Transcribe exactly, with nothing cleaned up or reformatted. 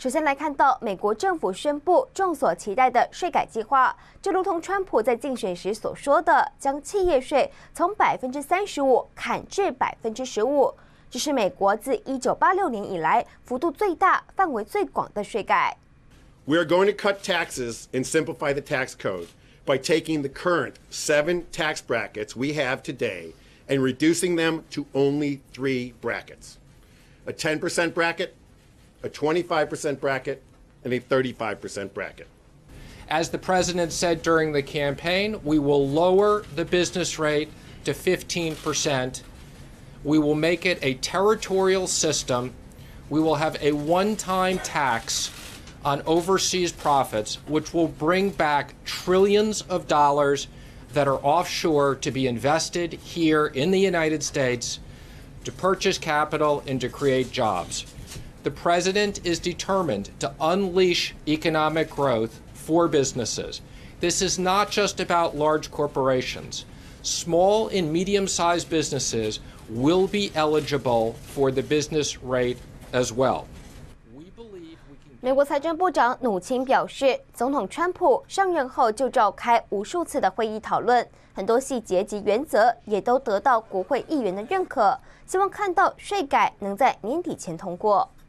首先来看到美国政府宣布众所期待的税改计划，这如同川普在竞选时所说的，将企业税从百分之三十五砍至百分之十五。这是美国自一九八六年以来幅度最大、范围最广的税改。 We are going to cut taxes and simplify the tax code by taking the current seven tax brackets we have today and reducing them to only three brackets: a ten percent bracket, a twenty-five percent bracket, and a thirty-five percent bracket. As the president said during the campaign, we will lower the business rate to fifteen percent. We will make it a territorial system. We will have a one-time tax on overseas profits, which will bring back trillions of dollars that are offshore to be invested here in the United States to purchase capital and to create jobs. The president is determined to unleash economic growth for businesses. This is not just about large corporations. Small and medium-sized businesses will be eligible for the business rate as well. 美国财政部长努钦表示，总统川普上任后就召开无数次的会议讨论，很多细节及原则也都得到国会议员的认可，希望看到税改能在年底前通过。